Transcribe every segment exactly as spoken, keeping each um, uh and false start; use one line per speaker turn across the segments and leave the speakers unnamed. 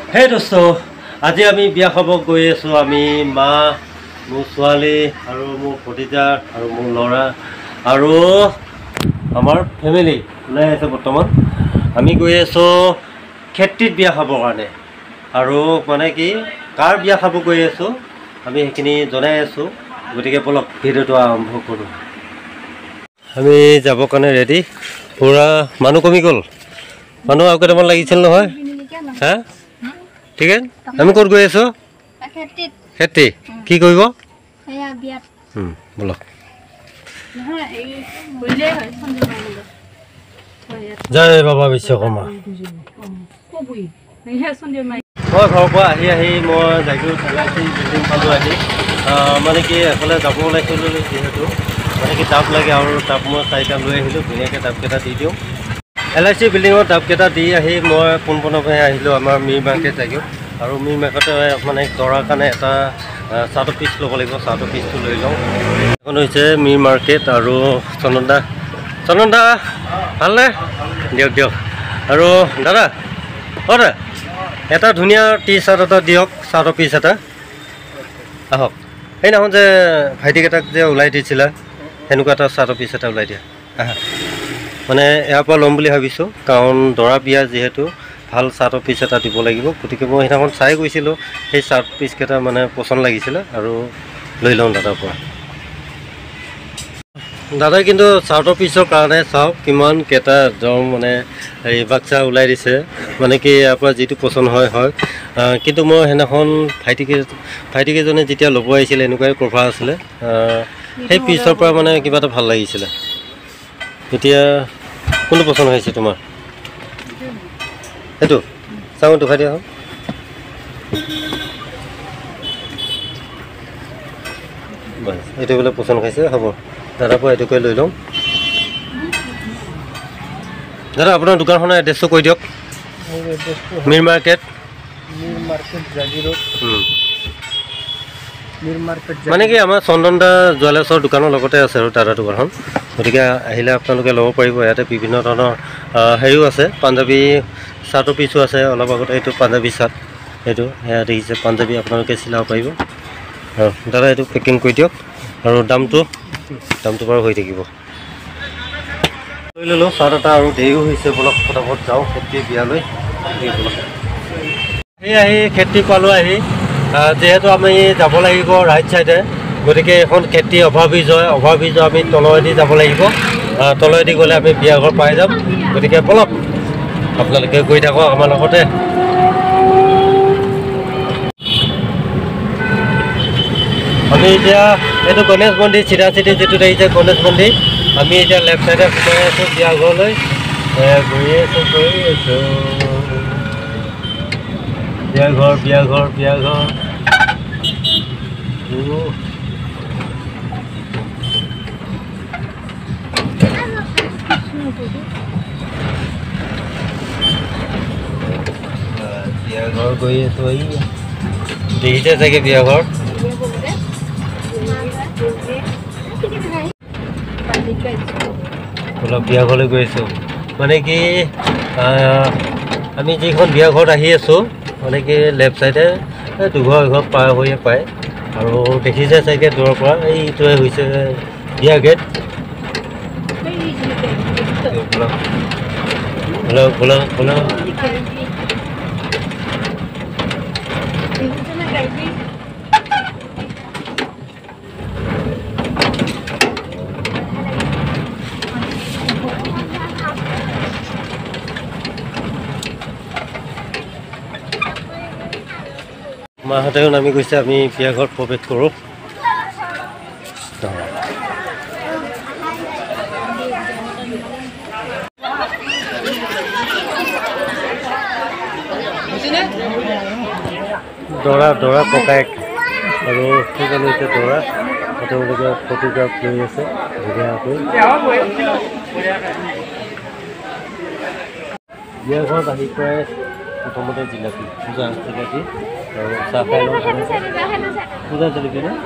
হে দোস্ত, আজি আমি বিয়া খাব গৈ আছোঁ। আমি মা, মোৰ ছোৱালী আৰু মোৰ ভতিজা আৰু মোৰ ল'ৰা আৰু আমাৰ ফেমিলি ওলাই আছে। বৰ্তমান আমি গৈ আছোঁ খেতিত বিয়া খাবৰ কাৰণে। আৰু মানে কি কাৰ বিয়া খাব গৈ আছোঁ আমি সেইখিনি জনাই আছোঁ। গতিকে বলক ভিডিঅ'টো আৰম্ভ কৰোঁ। আমি যাবৰ কাৰণে ৰেডি। পূৰা মানুহ কমি গ'ল, মানুহ আৰু কেইটামান লাগিছিল নহয়। হা ঠিক আছে, আমি ক'ত গৈ আছোঁ? খেতি কি কৰিব? বলক জয় বাবা বিশ্বকৰ্মা। মই ঘৰৰ পৰা আহি আহি মই Jagiroad L I C building পালোঁ আহি। মানে কি এফালে যাব ওলাইছিলোঁ, যিহেতু মানে কি টাব লাগে আৰু টাব মই চাৰিটা লৈ আহিলোঁ। ধুনীয়াকৈ টাবকেইটা দি দিওঁ। এল আই চি বিল্ডিঙৰ টাবকেইটা দি আহি মই পোনপটীয়াকৈ আহিলোঁ আমাৰ মিৰ মাৰ্কেট জাগিৰোড। আৰু মিৰ মাৰ্কেটে মানে দৰাৰ কাৰণে এটা চাহৰ পিচ ল'ব লাগিব। চাহৰ পিচটো লৈ লওঁ। এখন হৈছে মিৰ মাৰ্কেট আৰু চন্দন দা। চন্দন দা ভালনে? দিয়ক দিয়ক। আৰু দাদা অঁ দাদা এটা ধুনীয়া টি চাৰ্ট এটা দিয়ক, চাৰ্টৰ পিচ এটা। আহক, সেইদিনাখন যে ভাইটিকেইটাক যে ওলাই দিছিলা সেনেকুৱা এটা চাৰ্টৰ পিচ এটা ওলাই দিয়া। আহা, মানে ইয়াৰ পৰা ল'ম বুলি ভাবিছোঁ, কাৰণ দৰা বিয়া যিহেতু ভাল চাৰ্টৰ পিচ এটা দিব লাগিব। গতিকে মই সেইদিনাখন চাই গৈছিলোঁ, সেই চাৰ্ট পিচকেইটা মানে পচন্দ লাগিছিলে আৰু লৈ লওঁ দাদাৰ পৰা। দাদাই কিন্তু চাৰ্টৰ পিচৰ কাৰণে চাওক কিমান কেইটা একদম মানে এই বাক্সা ওলাই দিছে। মানে কি ইয়াৰ পৰা যিটো পচন্দ হয় হয়। কিন্তু মই সেইদিনাখন ভাইটিকে ভাইটিকেইজনে যেতিয়া ল'ব আহিছিলে এনেকুৱাই কভাৰ আছিলে, সেই পিচৰ পৰা মানে কিবা এটা ভাল লাগিছিলে। এতিয়া কোনটো পচন্দ হৈছে তোমাৰ? এইটো চাওঁ, দুখাই দিয়া হ'ল। বাছ এইটো বোলে পচন্দ খাইছে, হ'ব দাদাৰ পৰা এইটোকে লৈ লওঁ। দাদা আপোনাৰ দোকানখনৰ এড্ৰেছটো কৈ দিয়ক। Mir market Mir market Jagiroad. Mir market মানে কি আমাৰ চন্দন দা জুৱেলাৰ্ছৰ দোকানৰ লগতে আছে আৰু দাদাৰ দোকানখন। গতিকে আহিলে আপোনালোকে ল'ব পাৰিব। ইয়াতে বিভিন্ন ধৰণৰ হেৰিও আছে, পাঞ্জাবী চাৰ্টৰ পিচো আছে। অলপ আগতে এইটো পাঞ্জাবী চাৰ্ট, এইটো সেয়া দেখিছে পাঞ্জাবী, আপোনালোকে চিলাব পাৰিব। আৰু দাদা এইটো পেকিং কৰি দিয়ক। আৰু দামটো দামটো বাৰু হৈ থাকিব। লৈ ল'লোঁ চাৰ্ট এটা, আৰু দেৰিও হৈছে। বলক ফটাফট যাওঁ খেতি বিয়ালৈ। সেই আহি খেতি পালোঁ আহি, যিহেতু আমি যাব লাগিব ৰাইট চাইডে। গতিকে এখন খেতি অভাৰব্ৰিজ হয়, অভাৰব্ৰিজ আমি তলেদি যাব লাগিব। তলেদি গ'লে আমি বিয়াঘৰ পাই যাম। গতিকে বলক আপোনালোকে গৈ থাকক আমাৰ লগতে। আমি এতিয়া এইটো গণেশ মন্দিৰ, চিধা চিধি যিটো দেখিছে গণেশ মন্দিৰ। আমি এতিয়া লেফ্ট চাইডে সোমাই আছোঁ বিয়া ঘৰলৈ। গৈ আছোঁ গৈ আছোঁ বিয়া ঘৰ বিয়া ঘৰ বিয়া ঘৰ। বিয়া ঘৰ গৈ আছোঁ। এই দেখিছে চাগে বিয়া ঘৰ। অলপ বিয়া ঘৰলৈ গৈ আছোঁ। মানে কি আমি যিখন বিয়া ঘৰত আহি আছোঁ, মানে কি লেফ্ট চাইডে দুঘৰ এঘৰ পাৰ হৈয়ে পায়। আৰু দেখিছে চাগে দূৰৰ পৰা, এইটোৱে হৈছে বিয়া গেট। বলক বলক বলক। মাহঁতেও নামি গৈছে, আমি বিয়া ঘৰত প্ৰৱেশ কৰোঁ। দৰা দৰা ককায়েক আৰু সেইজন হৈছে দৰা। তেওঁলোকে ফটোগ্ৰাফ লৈ আছে ধুনীয়াকৈ। বিয়া ঘৰত আহি প্ৰায় প্ৰথমতে জিলাপি পূজা জিলাপি আৰু চাহ খাই লওঁ। পূজা জিলাপি ন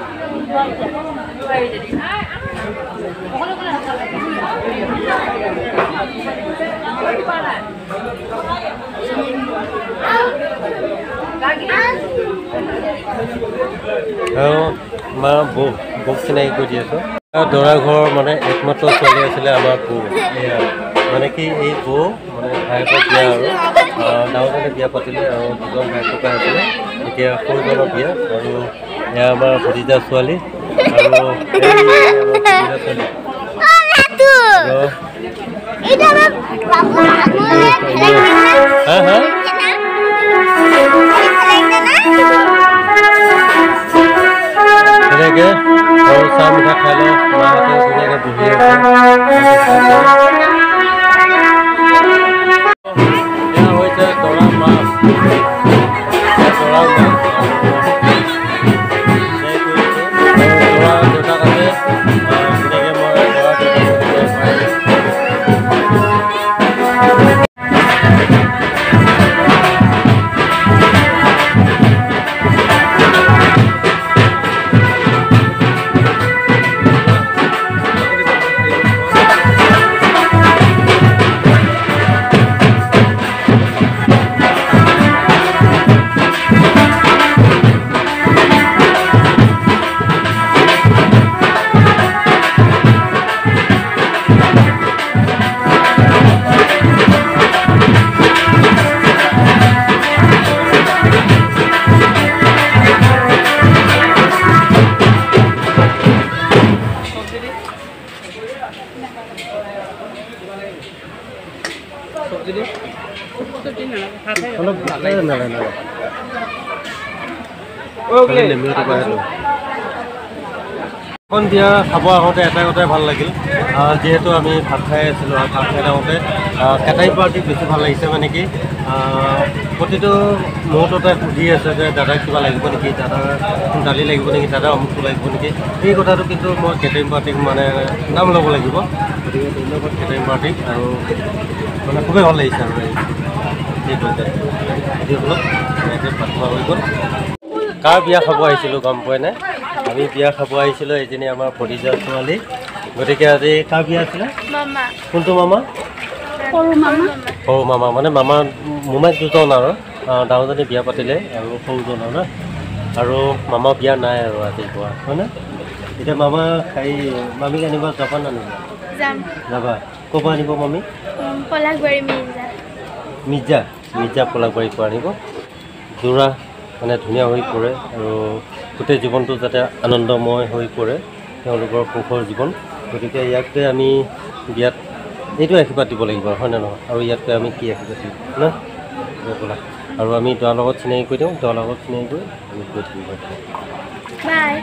আৰু মা বৌ বৌক চিনাকি কৰি দি আছোঁ। দৰা ঘৰৰ মানে একমাত্ৰ ছোৱালী আছিলে আমাৰ বৌ। এয়া মানে কি এই বৌ মানে ভায়েকৰ বিয়া আৰু ডাঙৰজনে বিয়া পাতিলে আৰু দুজন ভাই ককাই আছিলে। এতিয়া সৰুজনৰ বিয়া আৰু এয়া আমাৰ ভতিজা ছোৱালী আৰু ভতিজা ছোৱালী হা হা ধুনীয়াকৈ আৰু চাহ মিঠা খাই লওঁ মাহঁতে ধুনীয়াকৈ বহি আছে। এয়া হৈছে দৰা মাছ দৰা মাছ দৰা দেউতাক আছে ধুনীয়াকৈ মই দৰা সন্ধিয়া খাব আহোঁতে এটা কথাই ভাল লাগিল, যিহেতু আমি ভাত খাই আছিলোঁ আৰু ভাত খাই আহোঁতে কেটাৰিং পাৰ্টি বেছি ভাল লাগিছে। মানে কি প্ৰতিটো মুহূৰ্ততে সুধি আছে যে দাদা কিবা লাগিব নেকি, দাদা দালি লাগিব নেকি, দাদা অমুকটো লাগিব নেকি। এই কথাটো কিন্তু মই কেটাৰিং পাৰ্টিক মানে নাম ল'ব লাগিব। গতিকে ধন্যবাদ কেটাৰিং পাৰ্টিক আৰু মানে খুবেই ভাল লাগিছে আৰু এই কৈছে সেইসকলক ভাত খোৱা হৈ গ'ল। কাৰ বিয়া খাব আহিছিলোঁ গম পোৱাই নাই? আমি বিয়া খাব আহিছিলোঁ এজনী আমাৰ ভতিজা ছোৱালী। গতিকে আজি কাৰ বিয়া আছিলে? কোনটো মামা? সৰু মামা মানে মামা মোমাইক দুজন আৰু ডাঙৰজনী বিয়া পাতিলে আৰু সৰুজনৰ না আৰু মামা বিয়া নাই আৰু ৰাতিপুৱা হয়নে? এতিয়া মামা হেৰি মামীক আনিব যাবা নানিব? যাবা। ক'ৰ পৰা আনিব মামী? মিৰ্জা মিৰ্জা পলাকবাৰীৰ পৰা আনিব। যোৰা মানে ধুনীয়া হৈ পৰে আৰু গোটেই জীৱনটো যাতে আনন্দময় হৈ পৰে তেওঁলোকৰ সুখৰ জীৱন। গতিকে ইয়াকে আমি বিয়াত এইটো আশীৰ্বাদ দিব লাগিব হয়নে নহয়? আৰু ইয়াতকৈ আমি কি আশীৰ্বাদ দিম না ব'লা। আৰু আমি তেওঁৰ লগত চিনাকি কৰি দিওঁ, তেওঁৰ লগত চিনাকি কৰি আমি গৈ থাকিব বাই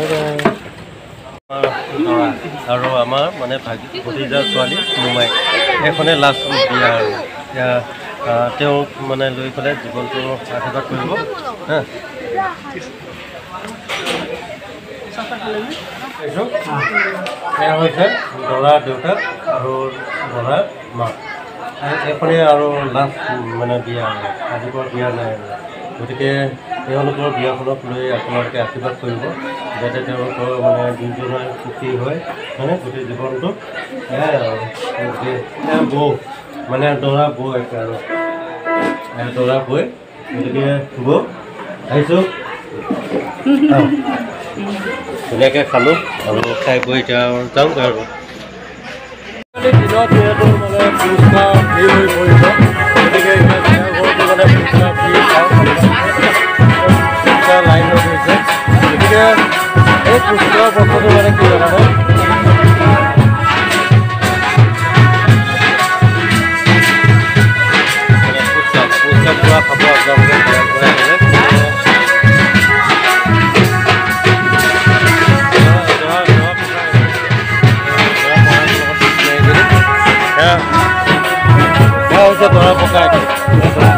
বাই। আৰু আমাৰ মানে ভাগি ভতিজা ছোৱালী মোমাই এইখনে লাষ্ট বিয়া আৰু এতিয়া তেওঁক মানে লৈ পেলাই জীৱনটো আশীৰ্বাদ কৰিব হা। এয়া হৈছে দৰা দেউতাক আৰু দৰা মাক। এইখনে আৰু লাষ্ট মানে বিয়া আৰু আজিৰ বিয়া নাই আৰু। গতিকে তেওঁলোকৰ বিয়াখনক লৈ আপোনালোকে আশীৰ্বাদ কৰিব যাতে তেওঁলোকৰ মানে দুয়োজনে সুখী হয় মানে গোটেই জীৱনটো। এয়াই আৰু গতিকে বৌ মানে দৰা বৌ একে আৰু দৰা বৈ। গতিকে বৌ আহিছোঁ ধুনীয়াকৈ খালোঁ আৰু খাই বৈ এতিয়া যাওঁগৈ আৰু দিনত যিহেতু মানে পুৰস্কাৰ ফ্ৰী হৈ পৰিব। গতিকে ঘৰটো মানে পুৰস্কাৰ ফ্ৰী পুৰস্কাৰ লাইন হৈ গৈছে। গতিকে এই পুৰস্কাৰৰ বস্তুটো মানে কি জানানে? পুৰস্কাৰ পুৰস্কাৰ পোৱা খাব আপোনালোকে ঘৰে ঘৰে আহিলে। দৰা পকাই